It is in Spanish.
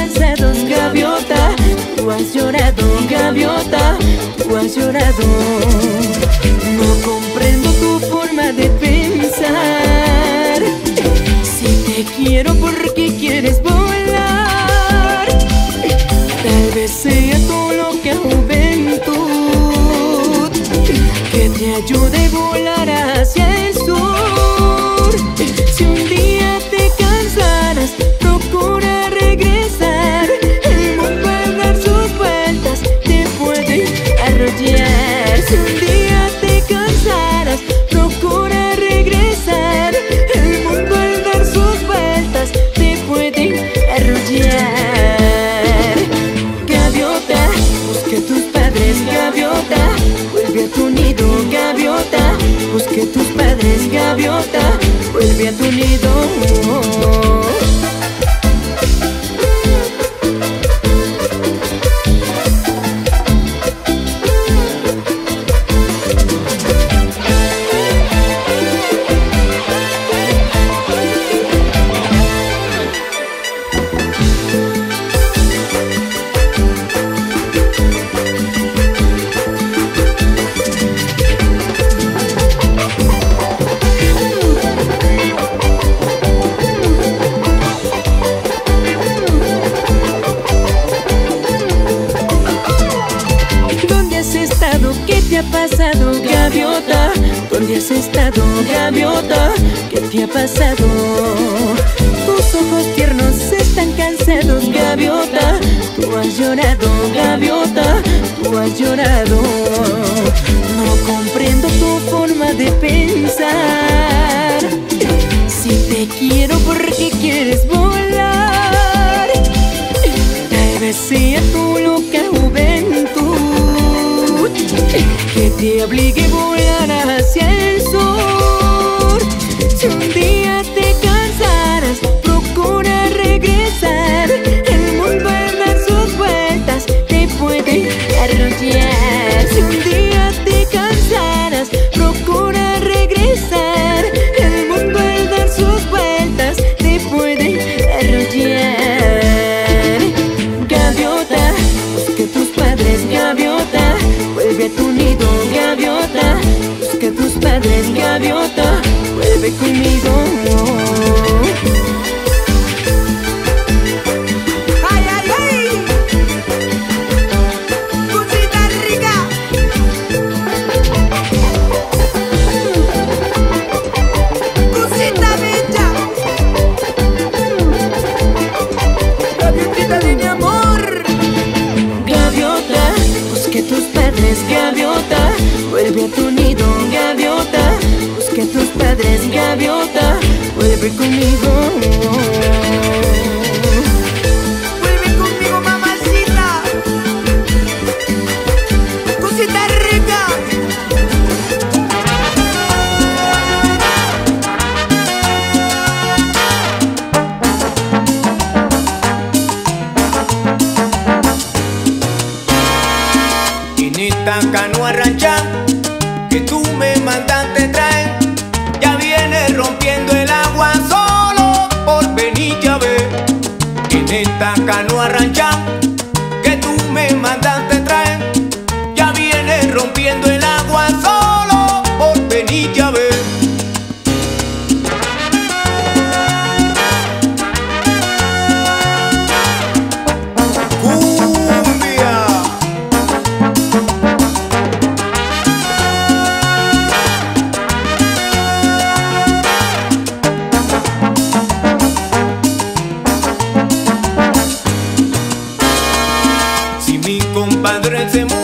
cansados, gaviota. Tú has llorado, gaviota, tú has llorado. No comprendo tu forma de pensar. Si te quiero, ¿por qué quieres volar? Tal vez sea tu loca juventud que te ayude a volar hacia el sur. Si un día te cansaras, procura regresar. El mundo al dar sus vueltas te puede arrollar. Si un día te cansaras, procura regresar. El mundo al dar sus vueltas te puede arrollar. Gaviota, busca a tus padres, gaviota. Vuelve a tu nido, gaviota. Busca a tus padres, gaviota. Vuelve a tu nido. ¿Qué te ha pasado, gaviota? ¿Dónde has estado, gaviota? ¿Qué te ha pasado? Tus ojos tiernos están cansados, gaviota. Tú has llorado, gaviota, tú has llorado. No comprendo tu forma de pensar. Si te quiero, ¿por qué quieres volar? Tal vez sea tu loca juventud que te obligue a volar hacia el sur. Si un día te cansaras, procura regresar. El mundo al dar sus vueltas te puede arrollar. Si un día te cansaras, procura regresar. El mundo al dar sus vueltas te puede arrollar. Gaviota, busca a tus padres, gaviota. Vuelve a tu nido, gaviota. Busca a tus padres, gaviota. Vuelve conmigo. ¡Ay, ay, ay! ¡Cosita rica! ¡Cosita bella! ¡Gaviotita de mi amor! Gaviota, busca a tus padres, gaviota. Vuelve a tu nido, gaviota. Busca a tus padres, gaviota. Vuelve conmigo. ¡Vuelve conmigo, mamacita! ¡Cosita rica! En esta canoa rancha que tú me mandaste traer, ya viene rompiendo el agua solo por venir ya ver. En esta canoa rancha que tú me mandaste traer, ya viene rompiendo el agua solo por venir ya ver. Si mi compadre se muere